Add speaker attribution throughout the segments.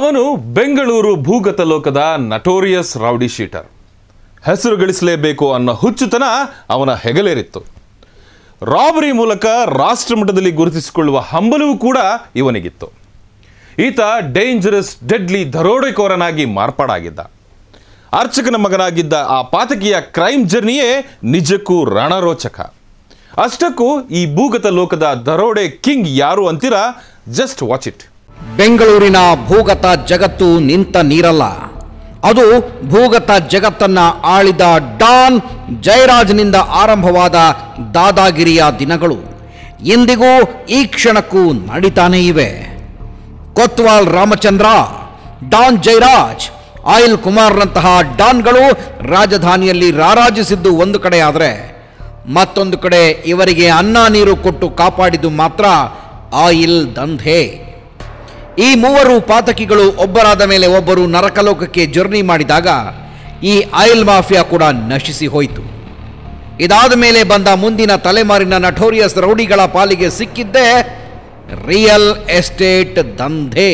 Speaker 1: ಅವನು ಬೆಂಗಳೂರು ಭೂಗತ ಲೋಕದ ನಟೋರಿಯಸ್ ರೌಡಿ ಶೀಟರ್. ಹೆಸರು ಗಳಿಸಲೇಬೇಕು ಅನ್ನೋ ಹುಚ್ಚುತನ ಅವನ ಹೆಗಲೇರಿತ್ತು. ರಾಬರಿ ಮೂಲಕ ರಾಷ್ಟ್ರಮಟ್ಟದಲ್ಲಿ ಗುರುತಿಸಿಕೊಳ್ಳುವ ಹಂಬಲವೂ ಕೂಡ ಇವನಿಗಿತ್ತು. ಈತ ಡೇಂಜರಸ್ ಡೆಡ್ಲಿ ದರೋಡೆಕೋರನಾಗಿ ಮಾರ್ಪಾಡಾಗಿದ್ದ. ಅರ್ಚಕನ ಮಗನಾಗಿದ್ದ ಆ ಪಾತಕಿಯ ಕ್ರೈಮ್ ಜರ್ನಿಯೇ ನಿಜಕ್ಕೂ ರಣರೋಚಕ. ಅಷ್ಟಕ್ಕೂ ಈ ಭೂಗತ ಲೋಕದ ದರೋಡೆ ಕಿಂಗ್ ಯಾರು ಅಂತೀರಾ? Just watch it.
Speaker 2: ಬೆಂಗಳೂರಿನ ಭೂಗತ ಜಗತ್ತು ನಿಂತ ನೀರಲ್ಲ. ಅದು ಭೂಗತ ಜಗತ್ತನ್ನ ಆಳಿದ ಡಾನ್ ಜಯರಾಜ್ನಿಂದ ಆರಂಭವಾದ ದಾದಾಗಿರಿಯ ದಿನಗಳು ಇಂದಿಗೂ ಈ ಕ್ಷಣಕ್ಕೂ ನಡೀತಾನೇ ಇವೆ. ಕೊತ್ವಾಲ್ ರಾಮಚಂದ್ರ, ಡಾನ್ ಜಯರಾಜ್, ಆಯಿಲ್ ಕುಮಾರ್ನಂತಹ ಡಾನ್ಗಳು ರಾಜಧಾನಿಯಲ್ಲಿ ರಾರಾಜಿಸಿದ್ದು ಒಂದು ಕಡೆ ಆದರೆ, ಮತ್ತೊಂದು ಕಡೆ ಇವರಿಗೆ ಅನ್ನ ನೀರು ಕೊಟ್ಟು ಕಾಪಾಡಿದ್ದು ಮಾತ್ರ ಆಯಿಲ್ ದಂಧೆ. ಈ ಮೂವರು ಪಾತಕಿಗಳು ಒಬ್ಬರಾದ ಮೇಲೆ ಒಬ್ಬರು ನರಕಲೋಕಕ್ಕೆ ಜರ್ನಿ ಮಾಡಿದಾಗ ಈ ಆಯಿಲ್ ಮಾಫಿಯಾ ಕೂಡ ನಶಿಸಿ ಹೋಯಿತು. ಇದಾದ ಮೇಲೆ ಬಂದ ಮುಂದಿನ ತಲೆಮಾರಿನ ನಟೋರಿಯಸ್ ರೌಡಿಗಳ ಪಾಲಿಗೆ ಸಿಕ್ಕಿದ್ದೇ ರಿಯಲ್ ಎಸ್ಟೇಟ್ ದಂಧೆ.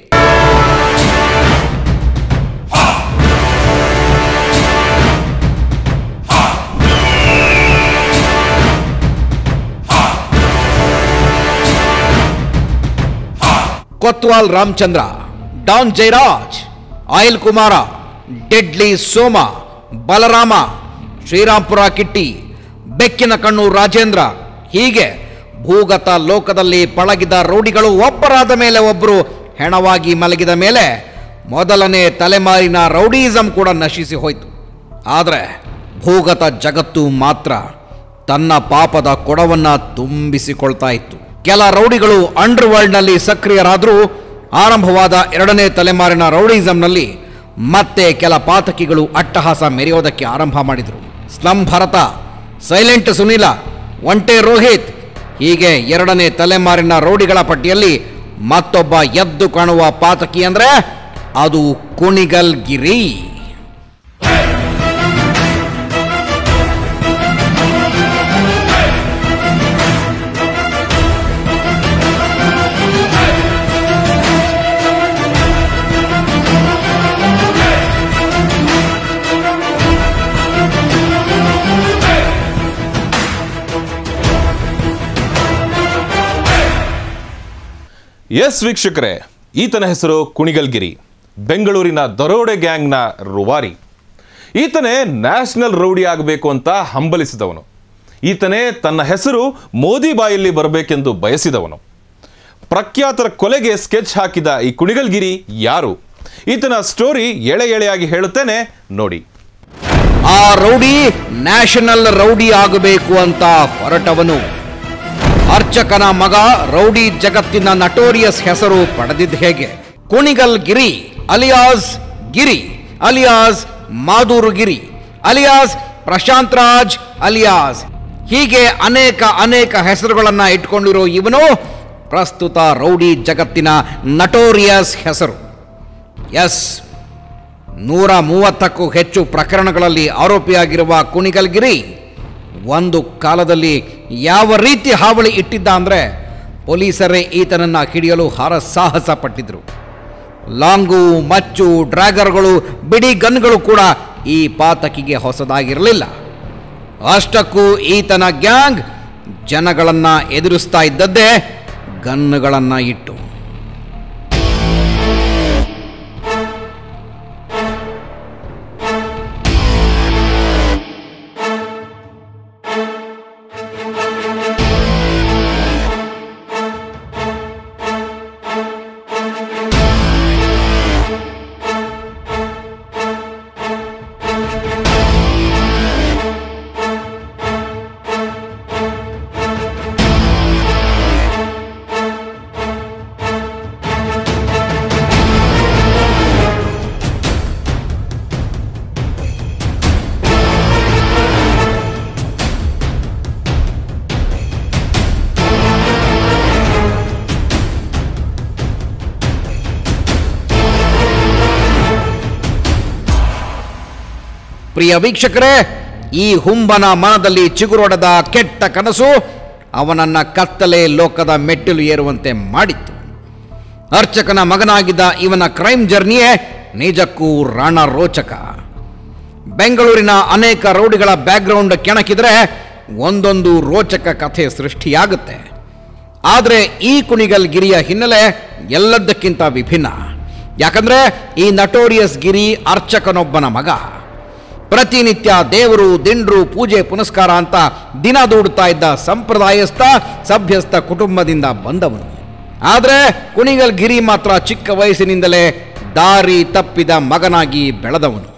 Speaker 2: Kotwal Ramachandra, don Jayaraj, oil Kumara, deadly Soma, Balarama, Shrirampura Kitti, ಬೆಕ್ಕಿನ ಕಣ್ಣು ರಾಜೇಂದ್ರ, ಹೀಗೆ ಭೂಗತ ಲೋಕದಲ್ಲಿ ಪಳಗಿದ ರೌಡಿಗಳು ಒಬ್ಬರಾದ ಮೇಲೆ ಒಬ್ಬರು ಹೆಣವಾಗಿ ಮಲಗಿದ ಮೇಲೆ ಮೊದಲನೇ ತಲೆಮಾರಿನ ರೌಡಿಸಂ ಕೂಡ ನಶಿಸಿ ಹೋಯಿತು. ಆದರೆ ಭೂಗತ ಜಗತ್ತು ಮಾತ್ರ ತನ್ನ ಪಾಪದ ಕೊಡವನ್ನು ತುಂಬಿಸಿಕೊಳ್ತಾ ಇತ್ತು. ಕೆಲ ರೌಡಿಗಳು ಅಂಡರ್ ವರ್ಲ್ಡ್ನಲ್ಲಿ ಸಕ್ರಿಯರಾದರೂ ಆರಂಭವಾದ ಎರಡನೇ ತಲೆಮಾರಿನ ರೌಡಿಸಂನಲ್ಲಿ ಮತ್ತೆ ಕೆಲ ಪಾತಕಿಗಳು ಅಟ್ಟಹಾಸ ಮೆರೆಯೋದಕ್ಕೆ ಆರಂಭ ಮಾಡಿದರು. ಸ್ಲಂ ಭರತ, ಸೈಲೆಂಟ್ ಸುನೀಲ, ಒಂಟೆ ರೋಹಿತ್, ಹೀಗೆ ಎರಡನೇ ತಲೆಮಾರಿನ ರೌಡಿಗಳ ಪಟ್ಟಿಯಲ್ಲಿ ಮತ್ತೊಬ್ಬ ಎದ್ದು ಕಾಣುವ ಪಾತಕಿ ಅಂದರೆ ಅದು ಕುಣಿಗಲ್ ಗಿರಿ.
Speaker 1: ಎಸ್ ವೀಕ್ಷಕರೇ, ಈತನ ಹೆಸರು ಕುಣಿಗಲ್ ಗಿರಿ, ಬೆಂಗಳೂರಿನ ದರೋಡೆ ಗ್ಯಾಂಗ್ನ ರೂವಾರಿ. ಈತನೇ ನ್ಯಾಷನಲ್ ರೌಡಿ ಆಗಬೇಕು ಅಂತ ಹಂಬಲಿಸಿದವನು. ಈತನೇ ತನ್ನ ಹೆಸರು ಮೋದಿ ಬಾಯಲ್ಲಿ ಬರಬೇಕೆಂದು ಬಯಸಿದವನು. ಪ್ರಖ್ಯಾತರ ಕೊಲೆಗೆ ಸ್ಕೆಚ್ ಹಾಕಿದ ಈ ಕುಣಿಗಲ್ ಗಿರಿ ಯಾರು? ಈತನ ಸ್ಟೋರಿ ಎಳೆ ಎಳೆಯಾಗಿ ಹೇಳುತ್ತೇನೆ ನೋಡಿ.
Speaker 2: ಆ ರೌಡಿ ನ್ಯಾಷನಲ್ ರೌಡಿ ಆಗಬೇಕು ಅಂತ ಹೊರಟವನು. ಅರ್ಚಕನ ಮಗ ರೌಡಿ ಜಗತ್ತಿನ ನಟೋರಿಯಸ್ ಹೆಸರು ಪಡೆದಿದ್ದ ಹೇಗೆ? Kunigal Giri alias Giri alias Maduru Giri alias Prashanth Raj alias, ಹೀಗೆ ಅನೇಕ ಹೆಸರುಗಳನ್ನ ಇಟ್ಕೊಂಡಿರೋ ಇವನು ಪ್ರಸ್ತುತ ರೌಡಿ ಜಗತ್ತಿನ ನಟೋರಿಯಸ್ ಹೆಸರು. ಎಸ್, 130ಕ್ಕೂ ಹೆಚ್ಚು ಪ್ರಕರಣಗಳಲ್ಲಿ ಆರೋಪಿಯಾಗಿರುವ ಕುಣಿಗಲ್ ಗಿರಿ ಒಂದು ಕಾಲದಲ್ಲಿ ಯಾವ ರೀತಿ ಹಾವಳಿ ಇಟ್ಟಿದ್ದ ಅಂದರೆ ಪೊಲೀಸರೇ ಈತನನ್ನು ಹಿಡಿಯಲು ಹರಸಾಹಸ ಪಟ್ಟಿದ್ರು. ಲಾಂಗು, ಮಚ್ಚು, ಡ್ರ್ಯಾಗರ್ಗಳು, ಬಿಡಿ ಗನ್ಗಳು ಕೂಡ ಈ ಪಾತಕಿಗೆ ಹೊಸದಾಗಿರಲಿಲ್ಲ. ಅಷ್ಟಕ್ಕೂ ಈತನ ಗ್ಯಾಂಗ್ ಜನಗಳನ್ನು ಎದುರಿಸ್ತಾ ಇದ್ದದ್ದೇ ಗನ್ನುಗಳನ್ನು ಇಟ್ಟು. ಪ್ರಿಯ ವೀಕ್ಷಕರೇ, ಈ ಹುಂಬನ ಮನದಲ್ಲಿ ಚಿಗುರೊಡೆದ ಕೆಟ್ಟ ಕನಸು ಅವನನ್ನು ಕತ್ತಲೆ ಲೋಕದ ಮೆಟ್ಟಿಲು ಏರುವಂತೆ ಮಾಡಿತ್ತು. ಅರ್ಚಕನ ಮಗನಾಗಿದ್ದ ಇವನ ಕ್ರೈಮ್ ಜರ್ನಿಯೇ ನಿಜಕ್ಕೂ ರಣರೋಚಕ. ಬೆಂಗಳೂರಿನ ಅನೇಕ ರೌಡಿಗಳ ಬ್ಯಾಕ್ಗ್ರೌಂಡ್ ಕೆಣಕಿದ್ರೆ ಒಂದೊಂದು ರೋಚಕ ಕಥೆ ಸೃಷ್ಟಿಯಾಗುತ್ತೆ. ಆದರೆ ಈ ಕುಣಿಗಲ್ ಗಿರಿಯ ಹಿನ್ನೆಲೆ ಎಲ್ಲದಕ್ಕಿಂತ ವಿಭಿನ್ನ. ಯಾಕಂದ್ರೆ ಈ ನಟೋರಿಯಸ್ ಗಿರಿ ಅರ್ಚಕನೊಬ್ಬನ ಮಗ. ಪ್ರತಿನಿತ್ಯ ದೇವರು, ದಿಂಡ್ರು, ಪೂಜೆ ಪುನಸ್ಕಾರ ಅಂತ ದಿನ ದೂಡುತ್ತಾ ಇದ್ದ ಸಂಪ್ರದಾಯಸ್ಥ ಸಭ್ಯಸ್ಥ ಕುಟುಂಬದಿಂದ ಬಂದವನು. ಆದರೆ ಕುಣಿಗಲ್ ಗಿರಿ ಮಾತ್ರ ಚಿಕ್ಕ ವಯಸ್ಸಿನಿಂದಲೇ ದಾರಿ ತಪ್ಪಿದ ಮಗನಾಗಿ ಬೆಳೆದವನು.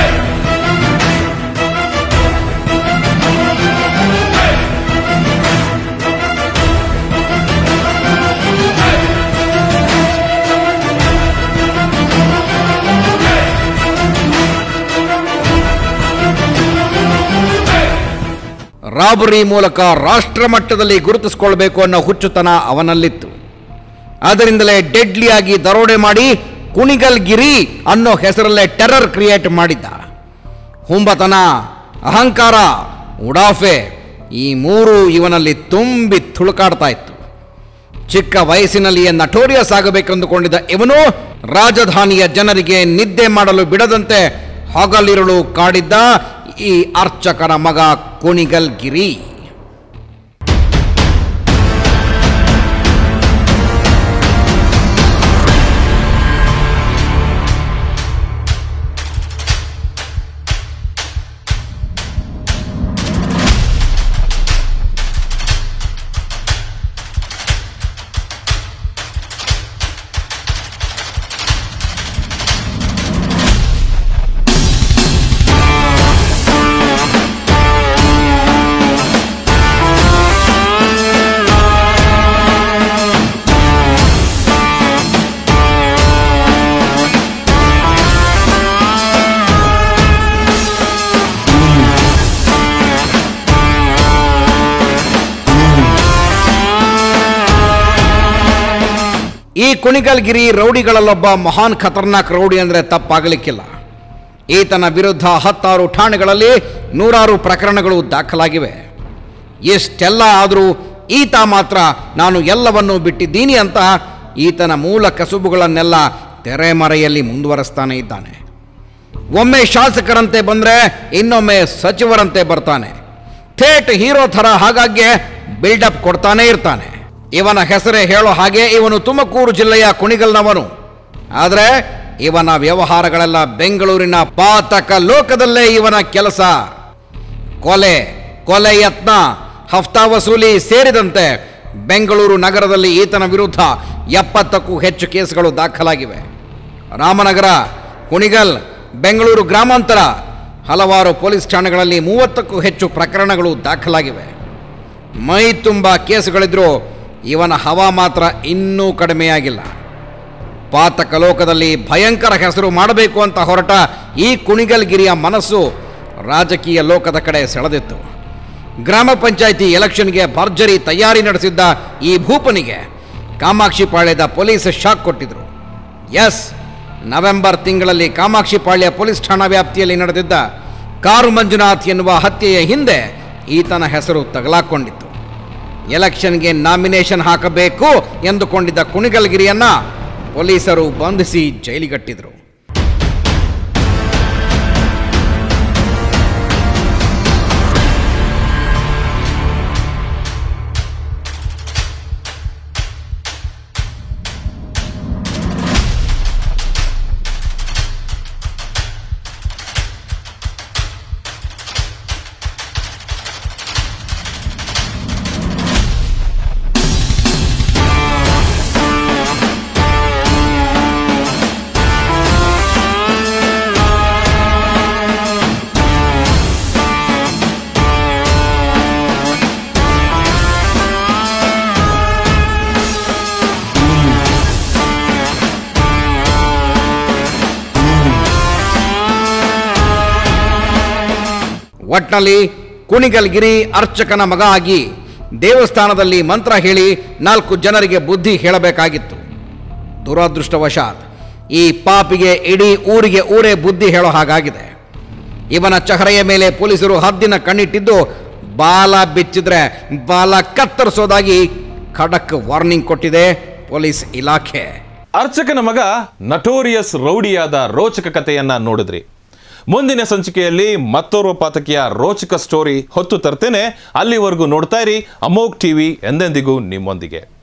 Speaker 2: ರಾಬರಿ ಮೂಲಕ ರಾಷ್ಟ್ರ ಮಟ್ಟದಲ್ಲಿ ಗುರುತಿಸಿಕೊಳ್ಬೇಕು ಅನ್ನೋ ಹುಚ್ಚುತನ ಅವನಲ್ಲಿತ್ತು. ಅದರಿಂದಲೇ ಡೆಡ್ಲಿಯಾಗಿ ದರೋಡೆ ಮಾಡಿ ಕುಣಿಗಲ್ ಗಿರಿ ಅನ್ನೋ ಹೆಸರಲ್ಲೇ ಟೆರರ್ ಕ್ರಿಯೇಟ್ ಮಾಡಿದ್ದ. ಹುಂಬತನ, ಅಹಂಕಾರ, ಉಡಾಫೆ ಈ ಮೂರು ಇವನಲ್ಲಿ ತುಂಬಿ ತುಳುಕಾಡ್ತಾ ಇತ್ತು. ಚಿಕ್ಕ ವಯಸ್ಸಿನಲ್ಲಿಯೇ ನಟೋರಿಯಸ್ ಆಗಬೇಕೆಂದುಕೊಂಡಿದ್ದ ಇವನು ರಾಜಧಾನಿಯ ಜನರಿಗೆ ನಿದ್ದೆ ಮಾಡಲು ಬಿಡದಂತೆ ಹಗಲಿರುಳು ಕಾಡಿದ್ದ ಈ ಅರ್ಚಕನ ಮಗ ಕುಣಿಗಲ್ ಗಿರಿ. ಈ ಕುಣಿಗಲ್ ಗಿರಿ ರೌಡಿಗಳಲ್ಲೊಬ್ಬ ಮಹಾನ್ ಖತರ್ನಾಕ್ ರೌಡಿ ಅಂದರೆ ತಪ್ಪಾಗಲಿಕ್ಕಿಲ್ಲ. ಈತನ ವಿರುದ್ಧ 16 ಠಾಣೆಗಳಲ್ಲಿ 100 ಪ್ರಕರಣಗಳು ದಾಖಲಾಗಿವೆ. ಇಷ್ಟೆಲ್ಲ ಆದರೂ ಈತ ಮಾತ್ರ ನಾನು ಎಲ್ಲವನ್ನೂ ಬಿಟ್ಟಿದ್ದೀನಿ ಅಂತ ಈತನ ಮೂಲ ಕಸುಬುಗಳನ್ನೆಲ್ಲ ತೆರೆಮರೆಯಲ್ಲಿ ಮುಂದುವರೆಸ್ತಾನೆ ಇದ್ದಾನೆ. ಒಮ್ಮೆ ಶಾಸಕರಂತೆ ಬಂದರೆ ಇನ್ನೊಮ್ಮೆ ಸಚಿವರಂತೆ ಬರ್ತಾನೆ. ಥೇಟ್ ಹೀರೋ ಥರ ಹಾಗಾಗಿ ಬಿಲ್ಡಪ್ ಕೊಡ್ತಾನೆ ಇರ್ತಾನೆ. ಇವನ ಹೆಸರೇ ಹೇಳೋ ಹಾಗೆ ಇವನು ತುಮಕೂರು ಜಿಲ್ಲೆಯ ಕುಣಿಗಲ್ನವನು. ಆದರೆ ಇವನ ವ್ಯವಹಾರಗಳೆಲ್ಲ ಬೆಂಗಳೂರಿನ ಪಾತಕ ಲೋಕದಲ್ಲೇ ಇವನ ಕೆಲಸ. ಕೊಲೆ ಯತ್ನ, ಹಫ್ತಾ ವಸೂಲಿ ಸೇರಿದಂತೆ ಬೆಂಗಳೂರು ನಗರದಲ್ಲಿ ಈತನ ವಿರುದ್ಧ 70ಕ್ಕೂ ಹೆಚ್ಚು ಕೇಸುಗಳು ದಾಖಲಾಗಿವೆ. ರಾಮನಗರ, ಕುಣಿಗಲ್, ಬೆಂಗಳೂರು ಗ್ರಾಮಾಂತರ ಹಲವಾರು ಪೊಲೀಸ್ ಠಾಣೆಗಳಲ್ಲಿ 30ಕ್ಕೂ ಹೆಚ್ಚು ಪ್ರಕರಣಗಳು ದಾಖಲಾಗಿವೆ. ಮೈ ತುಂಬ ಕೇಸುಗಳಿದ್ರೂ ಇವನ ಹವಾ ಮಾತ್ರ ಇನ್ನೂ ಕಡಿಮೆಯಾಗಿಲ್ಲ. ಪಾತಕ ಲೋಕದಲ್ಲಿ ಭಯಂಕರ ಹೆಸರು ಮಾಡಬೇಕು ಅಂತ ಹೊರಟ ಈ ಕುಣಿಗಲ್ ಗಿರಿಯ ಮನಸ್ಸು ರಾಜಕೀಯ ಲೋಕದ ಕಡೆ ಸೆಳೆದಿತ್ತು. ಗ್ರಾಮ ಪಂಚಾಯಿತಿ ಎಲೆಕ್ಷನ್ಗೆ ಭರ್ಜರಿ ತಯಾರಿ ನಡೆಸಿದ್ದ ಈ ಭೂಪನಿಗೆ ಕಾಮಾಕ್ಷಿಪಾಳ್ಯದ ಪೊಲೀಸ್ ಶಾಕ್ ಕೊಟ್ಟಿದ್ರು. ಎಸ್, ನವೆಂಬರ್ ತಿಂಗಳಲ್ಲಿ ಕಾಮಾಕ್ಷಿಪಾಳ್ಯ ಪೊಲೀಸ್ ಠಾಣಾ ವ್ಯಾಪ್ತಿಯಲ್ಲಿ ನಡೆದಿದ್ದ ಕಾರು ಮಂಜುನಾಥ್ ಎನ್ನುವ ಹತ್ಯೆಯ ಹಿಂದೆ ಈತನ ಹೆಸರು ತಗಲಾಕೊಂಡಿತ್ತು. ಎಲೆಕ್ಷನ್ಗೆ ನಾಮಿನೇಷನ್ ಹಾಕಬೇಕು ಎಂದುಕೊಂಡಿದ್ದ ಕುಣಿಗಲ್ ಗಿರಿಯನ್ನ ಪೊಲೀಸರು ಬಂಧಿಸಿ ಜೈಲಿಗಟ್ಟಿದ್ರು. ಒಟ್ನಲ್ಲಿ ಕುಣಿಗಲ್ ಗಿರಿ ಅರ್ಚಕನ ಮಗ ಆಗಿ ದೇವಸ್ಥಾನದಲ್ಲಿ ಮಂತ್ರ ಹೇಳಿ 4 ಜನರಿಗೆ ಬುದ್ಧಿ ಹೇಳಬೇಕಾಗಿತ್ತು. ದುರದೃಷ್ಟವಶಾತ್ ಈ ಪಾಪಿಗೆ ಇಡೀ ಊರೇ ಬುದ್ಧಿ ಹೇಳೋ ಹಾಗಾಗಿದೆ. ಇವನ ಚಹರೆಯ ಮೇಲೆ ಪೊಲೀಸರು ಹದ್ದಿನ ಕಣ್ಣಿಟ್ಟಿದ್ದು ಬಾಲ ಬಿಚ್ಚಿದ್ರೆ ಬಾಲ ಕತ್ತರಿಸೋದಾಗಿ ಖಡಕ್ ವಾರ್ನಿಂಗ್ ಕೊಟ್ಟಿದೆ ಪೊಲೀಸ್ ಇಲಾಖೆ.
Speaker 1: ಅರ್ಚಕನ ಮಗ ನಟೋರಿಯಸ್ ರೌಡಿಯಾದ ರೋಚಕ ಕಥೆಯನ್ನ ನೋಡಿದ್ರಿ. ಮುಂದಿನ ಸಂಚಿಕೆಯಲ್ಲಿ ಮತ್ತೋರ್ವ ಪಾತಕಿಯ ರೋಚಕ ಸ್ಟೋರಿ ಹೊತ್ತು ತರ್ತೇನೆ. ಅಲ್ಲಿವರೆಗೂ ನೋಡ್ತಾ ಇರಿ ಅಮೋಘ್ ಟಿವಿ, ಎಂದೆಂದಿಗೂ ನಿಮ್ಮೊಂದಿಗೆ.